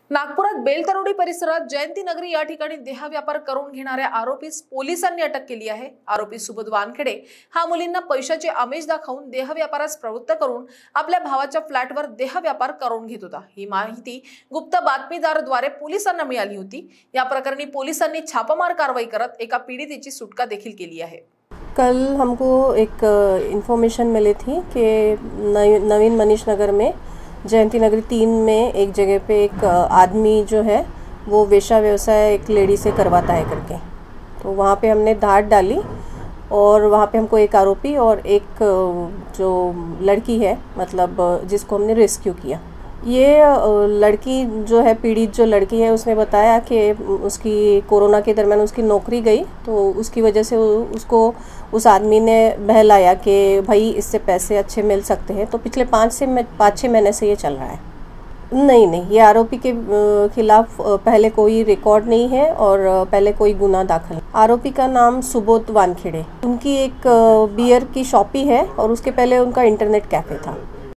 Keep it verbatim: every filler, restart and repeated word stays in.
नागपुरात बेलतरोडी परिसरात जयंती नगरी या ठिकाणी देह व्यापार करून घेणाऱ्या आरोपीस पोलिसांनी अटक केली आहे। आरोपी सुबोध वानखेडे हा मुलींना पैशाचे आमिष दाखवून देह व्यापारास प्रवृत्त करून आपल्या भावाच्या फ्लॅटवर देह व्यापार करून घेत होता। ही माहिती गुप्त बातमीदाराद्वारे पोलिसांना मिळाली होती। या प्रकरणी पोलिसांनी छापामार कारवाई करत एका पीडितेची सुटका देखील केली आहे। कल हमको एक इन्फॉर्मेशन मिली थी कि नवीन मनीष नगर में जयंती नगरी तीन में एक जगह पे एक आदमी जो है वो वेश्या व्यवसाय एक लेडी से करवाता है करके, तो वहाँ पे हमने धाड़ डाली और वहाँ पे हमको एक आरोपी और एक जो लड़की है मतलब जिसको हमने रेस्क्यू किया। ये लड़की जो है पीड़ित जो लड़की है उसने बताया कि उसकी कोरोना के दरमियान उसकी नौकरी गई, तो उसकी वजह से उसको उस आदमी ने बहलाया कि भाई इससे पैसे अच्छे मिल सकते हैं। तो पिछले पाँच से पाँच छः महीने से ये चल रहा है। नहीं नहीं ये आरोपी के खिलाफ पहले कोई रिकॉर्ड नहीं है और पहले कोई गुना दाखिल। आरोपी का नाम सुबोध वानखेड़े, उनकी एक बियर की शॉप ही है और उसके पहले उनका इंटरनेट कैफ़े था।